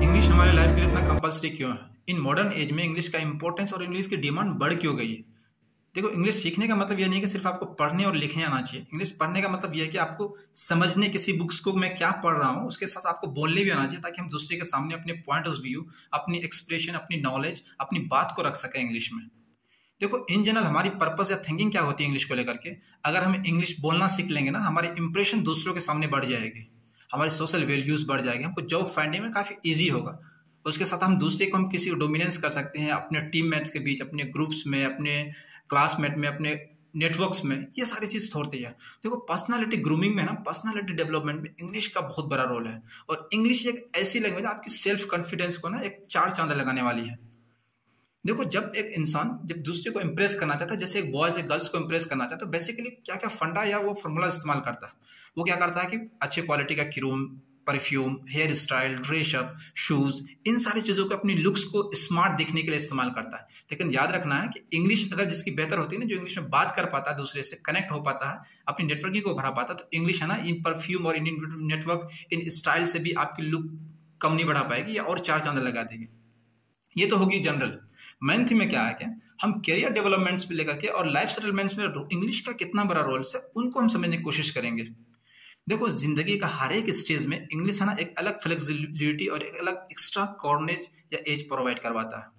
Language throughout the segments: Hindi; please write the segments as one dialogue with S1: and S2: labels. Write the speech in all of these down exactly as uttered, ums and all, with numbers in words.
S1: इंग्लिश हमारे लाइफ के लिए इतना कंपल्सरी क्यों है? इन मॉडर्न एज में इंग्लिश का इंपॉर्टेंस और इंग्लिश की डिमांड बढ़ क्यों गई है? देखो, इंग्लिश सीखने का मतलब ये नहीं है कि सिर्फ आपको पढ़ने और लिखने आना चाहिए। इंग्लिश पढ़ने का मतलब ये है कि आपको समझने, किसी बुक्स को मैं क्या पढ़ रहा हूँ उसके साथ आपको बोलने भी आना चाहिए, ताकि हम दूसरे के सामने अपने पॉइंट ऑफ व्यू, अपनी एक्सप्रेशन, अपनी नॉलेज, अपनी बात को रख सकें इंग्लिश में। देखो, इन जनरल हमारी पर्पस या थिंकिंग क्या होती है इंग्लिश को लेकर के? अगर हम इंग्लिश बोलना सीख लेंगे ना, हमारी इंप्रेशन दूसरों के सामने बढ़ जाएगी, हमारी सोशल वैल्यूज बढ़ जाएगी, हमको जॉब फाइंडिंग में काफ़ी ईजी होगा। उसके साथ हम दूसरे को हम किसी को डोमिनेंस कर सकते हैं अपने टीममेट्स के बीच, अपने ग्रुप्स में, अपने क्लासमेट में, अपने नेटवर्क्स में। ये सारी चीज़ छोड़ती है। देखो, पर्सनालिटी ग्रूमिंग में ना, पर्सनालिटी डेवलपमेंट में इंग्लिश का बहुत बड़ा रोल है। और इंग्लिश एक ऐसी लैंग्वेज है आपकी सेल्फ कॉन्फिडेंस को ना एक चार चांद लगाने वाली है। देखो, जब एक इंसान जब दूसरे को इंप्रेस करना चाहता है, जैसे एक बॉयज एक गर्ल्स को इंप्रेस करना चाहता है, तो बेसिकली क्या क्या फंडा या वो फॉर्मूला इस्तेमाल करता है? वो क्या करता है कि अच्छे क्वालिटी का cream, perfume, hair style, dress up, shoes, इन सारी चीज़ों को अपनी लुक्स को स्मार्ट दिखने के लिए इस्तेमाल करता है। लेकिन याद रखना है कि इंग्लिश अगर जिसकी बेहतर होती है ना, जो इंग्लिश में बात कर पाता है, दूसरे से कनेक्ट हो पाता है, अपनी नेटवर्किंग को भरा पाता है, तो इंग्लिश है ना, इन परफ्यूम और इन नेटवर्क, इन स्टाइल से भी आपकी लुक कम नहीं बढ़ा पाएगी या और चार चांद लगा देगी। ये तो होगी जनरल। मेन थीम में क्या है, क्या हम करियर डेवलपमेंट्स पे लेकर के और लाइफ सेटलमेंट्स में इंग्लिश का कितना बड़ा रोल है उनको हम समझने की कोशिश करेंगे। देखो, जिंदगी का हर एक स्टेज में इंग्लिश है ना एक अलग फ्लेक्सिबिलिटी और एक अलग एक्स्ट्रा कॉर्नेज या एज प्रोवाइड करवाता है।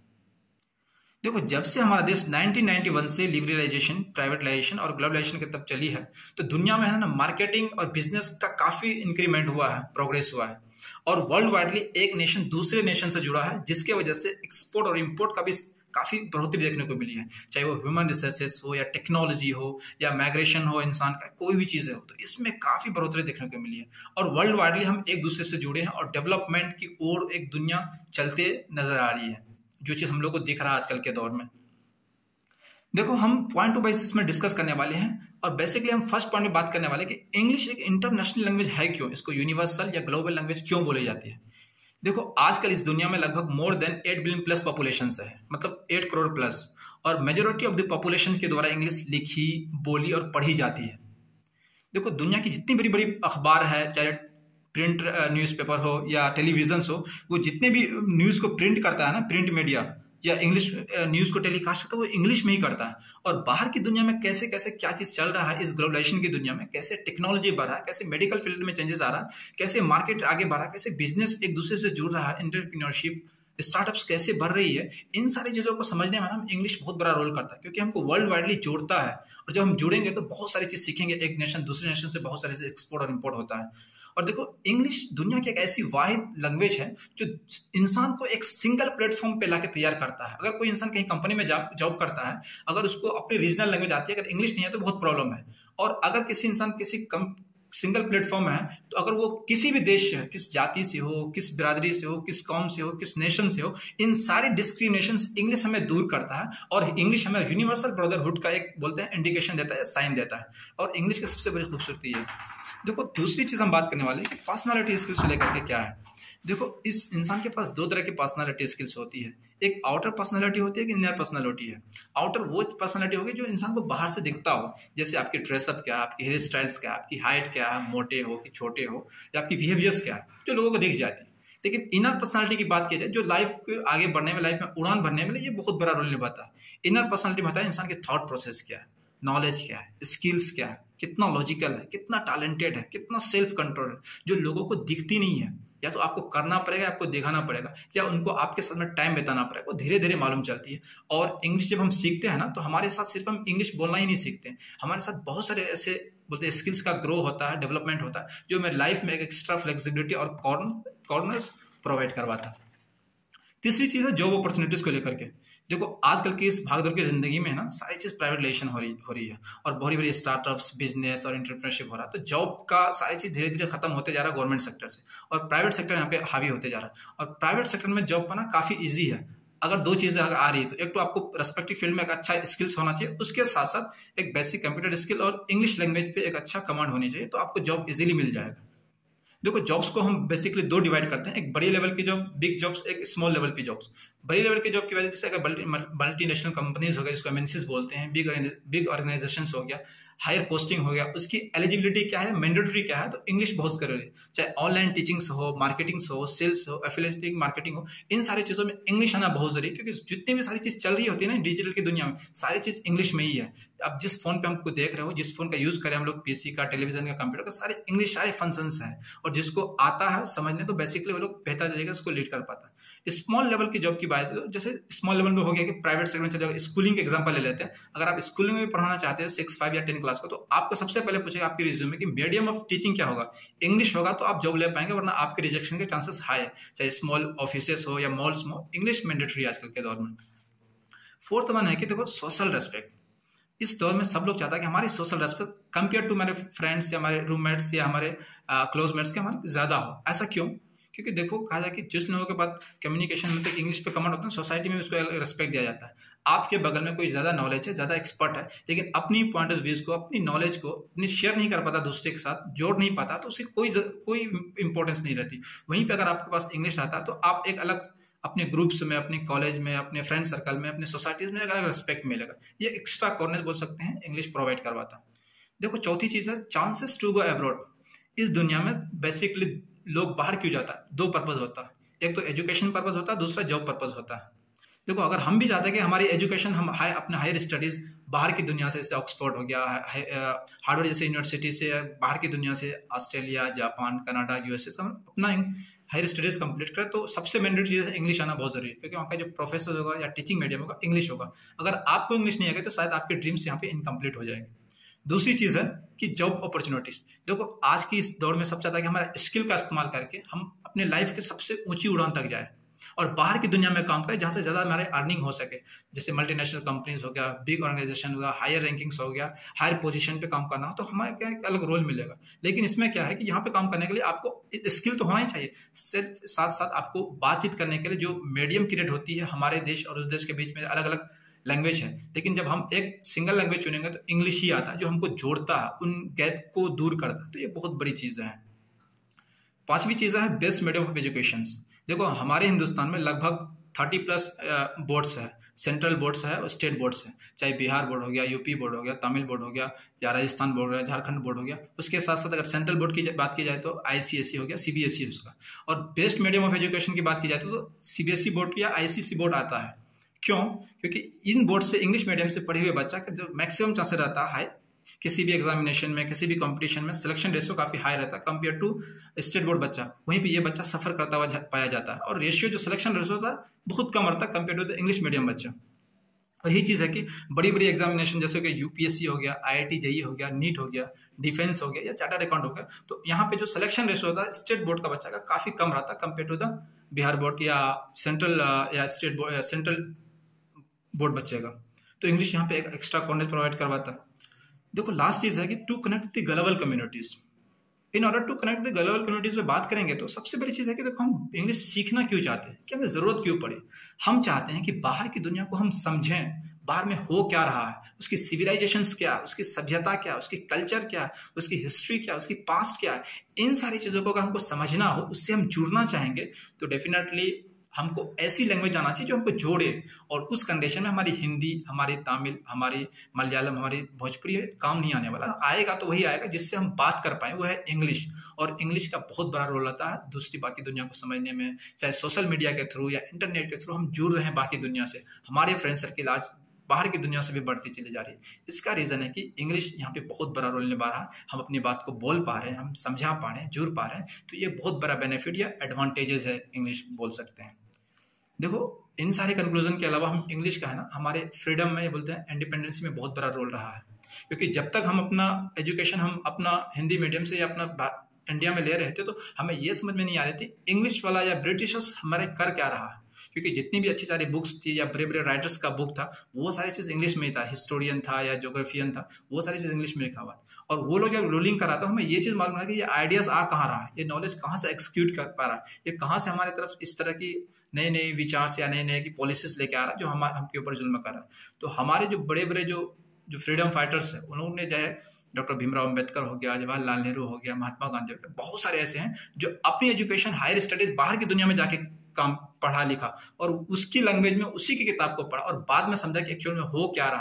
S1: देखो, जब से हमारा देश नाइनटीन नाइंटी वन से लिबरलाइजेशन, प्राइवेटाइजेशन और ग्लोबलाइजेशन की तरफ चली है, तो दुनिया में है ना मार्केटिंग और बिजनेस का काफी इंक्रीमेंट हुआ है, प्रोग्रेस हुआ है। और वर्ल्ड वाइडली एक नेशन दूसरे नेशन से जुड़ा है, जिसके वजह से एक्सपोर्ट और इंपोर्ट का भी काफी बढ़ोतरी देखने को मिली है। चाहे वो ह्यूमन रिसोर्सेस हो या टेक्नोलॉजी हो या माइग्रेशन हो, इंसान का कोई भी चीज़ हो, तो इसमें काफी बढ़ोतरी देखने को मिली है। और वर्ल्ड वाइडली हम एक दूसरे से जुड़े हैं और डेवलपमेंट की ओर एक दुनिया चलते नजर आ रही है, जो चीज़ हम लोग को दिख रहा है आजकल के दौर में। देखो, हम पॉइंट टू बेसिस में डिस्कस करने वाले हैं और बेसिकली हम फर्स्ट पॉइंट में बात करने वाले हैं कि इंग्लिश एक इंटरनेशनल लैंग्वेज है क्यों, इसको यूनिवर्सल या ग्लोबल लैंग्वेज क्यों बोली जाती है। देखो, आजकल इस दुनिया में लगभग more than eight billion plus population है, मतलब एट करोड़ प्लस, और मेजोरिटी ऑफ द पॉपुलेशन के द्वारा इंग्लिश लिखी, बोली और पढ़ी जाती है। देखो, दुनिया की जितनी बड़ी बड़ी अखबार है, चाहे प्रिंट न्यूज़पेपर हो या टेलीविजन हो, वो जितने भी न्यूज़ को प्रिंट करता है ना, प्रिंट मीडिया या इंग्लिश न्यूज़ को टेलीकास्ट करता है, वो इंग्लिश में ही करता है। और बाहर की दुनिया में कैसे कैसे क्या चीज़ चल रहा है इस ग्लोबलाइजेशन की दुनिया में, कैसे टेक्नोलॉजी बढ़ रहा है, कैसे मेडिकल फील्ड में चेंजेस आ रहा है, कैसे मार्केट आगे बढ़ रहा है, कैसे बिजनेस एक दूसरे से जुड़ रहा है, एंटरप्रेन्योरशिप, स्टार्टअप्स कैसे बढ़ रही है, इन सारी चीज़ों को समझने में हम इंग्लिश बहुत बड़ा रोल करता है, क्योंकि हमको वर्ल्ड वाइडली जोड़ता है। और जब हम जुड़ेंगे तो बहुत सारी चीज़ सीखेंगे, एक नेशन दूसरे नेशन से बहुत सारे एक्सपोर्ट और इम्पोर्ट होता है। और देखो, इंग्लिश दुनिया की एक ऐसी वाहिद लैंग्वेज है जो इंसान को एक सिंगल प्लेटफॉर्म पे लाके तैयार करता है। अगर कोई इंसान कहीं कंपनी में जॉब जॉब करता है, अगर उसको अपनी रीजनल लैंग्वेज आती है, अगर इंग्लिश नहीं है तो बहुत प्रॉब्लम है। और अगर किसी इंसान किसी कम सिंगल प्लेटफॉर्म है, तो अगर वो किसी भी देश से, किस जाति से हो, किस बिरादरी से हो, किस कौम से हो, किस नेशन से हो, इन सारे डिस्क्रिमिनेशन इंग्लिश हमें दूर करता है। और इंग्लिश हमें यूनिवर्सल ब्रदरहुड का एक बोलते हैं इंडिकेशन देता है, साइन देता है। और इंग्लिश की सबसे बड़ी खूबसूरती है। देखो, दूसरी चीज हम बात करने वाले हैं कि पर्सनालिटी स्किल्स से लेकर के क्या है। देखो, इस इंसान के पास दो तरह की पर्सनालिटी स्किल्स होती है। एक आउटर पर्सनालिटी होती है, एक इनर पर्सनालिटी है। आउटर वो पर्सनालिटी होगी जो इंसान को बाहर से दिखता हो, जैसे आपके ड्रेसअप क्या है, आपकी हेयर स्टाइल्स क्या है, आपकी हाइट क्या है, मोटे हो कि छोटे हो, या आपकी बिहेवियर्स क्या है, जो लोगों को दिख जाती है। लेकिन इनर पर्सनालिटी की बात की जाए, जो लाइफ को आगे बढ़ने में, लाइफ में उड़ान भरने में ये बहुत बड़ा रोल निभाता है। इनर पर्सनालिटी में होता है इंसान के थॉट प्रोसेस क्या है, नॉलेज क्या है, स्किल्स क्या है, कितना लॉजिकल है, कितना टैलेंटेड है, कितना सेल्फ कंट्रोल है, जो लोगों को दिखती नहीं है। या तो आपको करना पड़ेगा, आपको दिखाना पड़ेगा, या उनको आपके साथ में टाइम बिताना पड़ेगा, वो धीरे धीरे मालूम चलती है। और इंग्लिश जब हम सीखते हैं ना, तो हमारे साथ सिर्फ हम इंग्लिश बोलना ही नहीं सीखते हैं, हमारे साथ बहुत सारे ऐसे बोलते हैं स्किल्स का ग्रो होता है, डेवलपमेंट होता है, जो हमें लाइफ में एक एक्स्ट्रा फ्लेक्सिबिलिटी और कॉर्नर्स प्रोवाइड करवाता है। तीसरी चीज़ है जॉब अपॉर्चुनिटीज को लेकर के। देखो, आजकल की इस भागदौड़ की जिंदगी में ना सारी चीज़ प्राइवेटाइजेशन हो रही हो रही है, और बड़ी बड़ी स्टार्टअप्स, बिजनेस और एंटरप्रेन्योरशिप हो रहा है। तो जॉब का सारी चीज़ धीरे धीरे खत्म होते जा रहा है गवर्नमेंट सेक्टर से, और प्राइवेट सेक्टर यहाँ पे हावी होते जा रहा है। और प्राइवेट सेक्टर में जॉब पाना काफ़ी ईजी है, अगर दो चीज़ें अगर आ रही है तो एक तो आपको रेस्पेक्टिव फील्ड में एक अच्छा स्किल्स होना चाहिए, उसके साथ साथ एक बेसिक कंप्यूटर स्किल और इंग्लिश लैंग्वेज पे एक अच्छा कमांड होनी चाहिए, तो आपको जॉब इजीली मिल जाएगा। देखो, जॉब्स को हम बेसिकली दो डिवाइड करते हैं, एक बड़ी लेवल की जॉब, बिग जॉब्स, एक स्मॉल लेवल की जॉब्स। बड़ी लेवल की जॉब की वजह से अगर मल्टीनेशनल कंपनीज हो गए, जिसको एमएनसीज बोलते हैं, बिग बिग ऑर्गेनाइजेशंस हो गया, हायर पोस्टिंग हो गया, उसकी एलिजिबिलिटी क्या है, मैंडेटरी क्या है, तो इंग्लिश बहुत जरूरी है। चाहे ऑनलाइन टीचिंग्स हो, मार्केटिंग हो, सेल्स हो, एफिलिएट मार्केटिंग हो, इन सारी चीज़ों में इंग्लिश आना बहुत जरूरी है, क्योंकि जितनी भी सारी चीज़ चल रही होती है ना डिजिटल की दुनिया में, सारी चीज़ इंग्लिश में ही है। अब जिस फोन पे हमको देख रहे हो, जिस फोन का यूज़ करें हम लोग, पीसी का, टेलीविजन का, कंप्यूटर का, सारे इंग्लिश सारे फंक्शंस हैं। और जिसको आता है समझने, तो बेसिकली वो लोग बेहतर तरीके से उसको लीड कर पाता है। स्मॉल लेवल की जॉब की बात है, जैसे स्मॉल लेवल में हो गया कि प्राइवेट सेक्टर में चले जाओ, स्कूलिंग के एग्जांपल ले लेते हैं। अगर आप स्कूलिंग में भी पढ़ाना चाहते हो सिक्स फाइव या टेन क्लास को, तो आपको सबसे पहले पूछेगा आपकी रिज्यूम में कि मीडियम ऑफ टीचिंग क्या होगा। इंग्लिश होगा तो आप जॉब ले पाएंगे, वरना आपके रिजेक्शन के चांसेस हाई है। चाहे स्मॉल ऑफिसेस हो या मॉल्स में हो, इंग्लिश मैंडेटरी आजकल के दौर में। फोर्थ वन है कि देखो सोशल रेस्पेक्ट। इस दौर में सब लोग चाहता है कि हमारी सोशल रेस्पेक्ट कंपेयर टू हमारे फ्रेंड्स या हमारे रूममेट्स या हमारे क्लोजमेट्स के हमारे ज़्यादा हो। ऐसा क्यों? क्योंकि देखो कहा जाए कि जिस लोगों के पास कम्युनिकेशन मतलब इंग्लिश पे कमांड होता है, सोसाइटी में उसको रेस्पेक्ट दिया जाता है। आपके बगल में कोई ज़्यादा नॉलेज है, ज़्यादा एक्सपर्ट है, लेकिन अपनी पॉइंट ऑफ व्यूज को, अपनी नॉलेज को अपनी शेयर नहीं कर पाता, दूसरे के साथ जोड़ नहीं पाता, तो उसकी कोई कोई इंपॉर्टेंस नहीं रहती। वहीं पर अगर आपके पास इंग्लिश आता है, तो आप एक अलग अपने ग्रुप्स में, अपने कॉलेज में, अपने फ्रेंड सर्कल में, अपने सोसाइटीज में एक अलग रेस्पेक्ट मिलेगा। ये एक्स्ट्रा कॉर्नर बोल सकते हैं, इंग्लिश प्रोवाइड करवाता। देखो चौथी चीज़ है चांसेस टू गो अब्रॉड। इस दुनिया में बेसिकली लोग बाहर क्यों जाता है? दो पर्पज होता है, एक तो एजुकेशन पर्पज होता है, दूसरा जॉब पर्पज होता है। देखो अगर हम भी चाहते हैं कि हमारी एजुकेशन, हम हाई अपने हायर स्टडीज़ बाहर की दुनिया से, जैसे ऑक्सफोर्ड हो गया, हार्वर्ड जैसे यूनिवर्सिटी से, बाहर की दुनिया से, ऑस्ट्रेलिया, जापान, कनाडा, यूएसए से हम अपना हायर स्टडीज़ कंप्लीट करें, तो सबसे मेन चीज़ है इंग्लिश आना बहुत जरूरी है, क्योंकि वहाँ का जो प्रोफेसर होगा या टीचिंग मीडियम होगा इंग्लिश होगा। अगर आपको इंग्लिश नहीं आएगा तो शायद आपके ड्रीम्स यहाँ पे इनकम्प्लीट हो जाएंगे। दूसरी चीज़ है कि जॉब अपॉर्चुनिटीज। देखो आज की इस दौर में सब चाहता है कि हमारा स्किल का इस्तेमाल करके हम अपने लाइफ के सबसे ऊंची उड़ान तक जाए और बाहर की दुनिया में काम करें, जहाँ से ज़्यादा हमारे अर्निंग हो सके। जैसे मल्टीनेशनल कंपनीज हो गया, बिग ऑर्गेनाइजेशन हो गया, हायर रैंकिंग्स हो गया, हायर पोजीशन पे काम करना हो, तो हमें क्या एक अलग रोल मिलेगा। लेकिन इसमें क्या है कि यहाँ पे काम करने के लिए आपको स्किल तो होना ही चाहिए, सिर्फ साथ साथ आपको बातचीत करने के लिए जो मीडियम क्रिएट होती है हमारे देश और उस देश के बीच में, अलग अलग लैंग्वेज है, लेकिन जब हम एक सिंगल लैंग्वेज चुनेंगे तो इंग्लिश ही आता है, जो हमको जोड़ता है, उन गैप को दूर करता है। तो ये बहुत बड़ी चीज़ें हैं। पांचवी चीज़ है बेस्ट मीडियम ऑफ एजुकेशन। देखो हमारे हिंदुस्तान में लगभग थर्टी प्लस बोर्ड्स है, सेंट्रल बोर्ड्स है और स्टेट बोर्ड्स है। चाहे बिहार बोर्ड हो गया, यूपी बोर्ड हो गया, तमिल बोर्ड हो गया, या राजस्थान बोर्ड हो गया, झारखंड बोर्ड हो गया। उसके साथ साथ अगर सेंट्रल बोर्ड की बात की जाए तो आईसीएसई हो गया, सीबीएसई उसका। और बेस्ट मीडियम ऑफ एजुकेशन की बात की जाए तो सीबीएसई बोर्ड या आईसीएसई बोर्ड आता है। क्यों? क्योंकि इन बोर्ड से, इंग्लिश मीडियम से पढ़े हुए बच्चा का जो मैक्सिमम चांसेस रहता है, किसी भी एग्जामिनेशन में, किसी भी कंपटीशन में सिलेक्शन रेशियो काफ़ी हाई रहता है कंपेयर टू स्टेट बोर्ड बच्चा। वहीं पे ये बच्चा सफ़र करता हुआ पाया जाता है, और रेशियो जो सिलेक्शन रेशियो होता है बहुत कम रहता है compare to the English medium बच्चा। और यही चीज़ है कि बड़ी बड़ी एग्जामिनेशन जैसे कि यूपीएससी हो गया, आईआईटी जेईई हो गया, नीट हो गया, डिफेंस हो गया, या चार्टर्ड अकाउंट हो गया, तो यहाँ पे जो सिलेक्शन रेशियो होता है स्टेट बोर्ड का बच्चा का काफ़ी कम रहता है compare to the Bihar board या सेंट्रल या स्टेट बोर्ड या सेंट्रल बोर्ड बच्चे का। तो इंग्लिश यहाँ पे एक एक्स्ट्रा कॉर्नर प्रोवाइड करवाता है। देखो लास्ट चीज़ है कि to connect the global communities. In order to connect the global communities में बात करेंगे तो सबसे बड़ी चीज़ है कि देखो हम इंग्लिश सीखना क्यों चाहते हैं, कि हमें ज़रूरत क्यों पड़ी। हम चाहते हैं कि बाहर की दुनिया को हम समझें, बाहर में हो क्या रहा है, उसकी सिविलाइजेशंस क्या है, उसकी सभ्यता क्या है, उसकी कल्चर क्या है, उसकी हिस्ट्री क्या है, उसकी पास्ट क्या है। इन सारी चीज़ों को अगर हमको समझना हो, उससे हम जुड़ना चाहेंगे, तो डेफिनेटली हमको ऐसी लैंग्वेज आना चाहिए जो हमको जोड़े। और उस कंडीशन में हमारी हिंदी, हमारी तमिल, हमारी मलयालम, हमारी भोजपुरी काम नहीं आने वाला। आएगा तो वही आएगा जिससे हम बात कर पाएँ, वो है इंग्लिश। और इंग्लिश का बहुत बड़ा रोल रहता है दूसरी बाकी दुनिया को समझने में, चाहे सोशल मीडिया के थ्रू या इंटरनेट के थ्रू हम जुड़ रहे हैं बाकी दुनिया से। हमारे फ्रेंड सर्किल आज बाहर की दुनिया से भी बढ़ती चली जा रही है। इसका रीज़न है कि इंग्लिश यहाँ पे बहुत बड़ा रोल निभा रहा है। हम अपनी बात को बोल पा रहे हैं, हम समझा पा रहे हैं, जुड़ पा रहे हैं, तो ये बहुत बड़ा बेनिफिट या एडवांटेजेस है, इंग्लिश बोल सकते हैं। देखो इन सारे कंक्लूजन के अलावा हम इंग्लिश का है ना हमारे फ्रीडम में, ये बोलते हैं इंडिपेंडेंस में बहुत बड़ा रोल रहा है। क्योंकि जब तक हम अपना एजुकेशन हम अपना हिंदी मीडियम से या अपना इंडिया में ले रहे थे, तो हमें ये समझ में नहीं आ रही थी इंग्लिश वाला या ब्रिटिशर्स हमारे कर क्या रहा है। क्योंकि जितनी भी अच्छी सारी बुक्स थी या बड़े बड़े राइटर्स का बुक था, वो सारी चीज़ इंग्लिश में ही था। हिस्टोरियन था या जोग्राफियन था, वो सारी चीज़ इंग्लिश में लिखा हुआ। और वो लोग जब रूलिंग करा तो हमें ये चीज़ मालूम है कि ये आइडियाज़ आ कहाँ रहा है, ये नॉलेज कहाँ से एक्सक्यूट कर पा रहा है, ये कहाँ से हमारे तरफ इस तरह की नए नए विचार या नए नए की पॉलिसीज लेके आ रहा है जो हम हमके ऊपर जुल्म कर रहा है। तो हमारे जो बड़े बड़े जो जो फ्रीडम फाइटर्स हैं, उन्होंने जो है डॉक्टर भीमराव अम्बेडकर हो गया, जवाहरलाल नेहरू हो गया, महात्मा गांधी हो गया, बहुत सारे ऐसे हैं जो अपनी एजुकेशन हायर स्टडीज बाहर की दुनिया में जाके काम पढ़ा लिखा और उसकी लैंग्वेज में उसी की किताब को पढ़ा और बाद में समझा कि एक्चुअल में हो क्या रहा है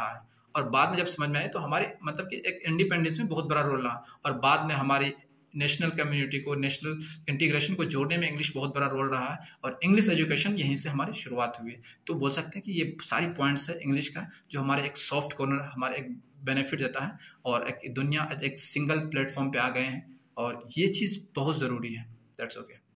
S1: और बाद में जब समझ में आए तो हमारे मतलब कि एक इंडिपेंडेंस में बहुत बड़ा रोल रहा, और बाद में हमारी नेशनल कम्युनिटी को, नेशनल इंटीग्रेशन को जोड़ने में इंग्लिश बहुत बड़ा रोल रहा है, और इंग्लिश एजुकेशन यहीं से हमारी शुरुआत हुई है। तो बोल सकते हैं कि ये सारी पॉइंट्स है इंग्लिश का जो हमारे एक सॉफ्ट कॉर्नर, हमारे एक बेनिफिट देता है, और एक दुनिया एक सिंगल प्लेटफॉर्म पे आ गए हैं, और ये चीज़ बहुत ज़रूरी है। That's okay.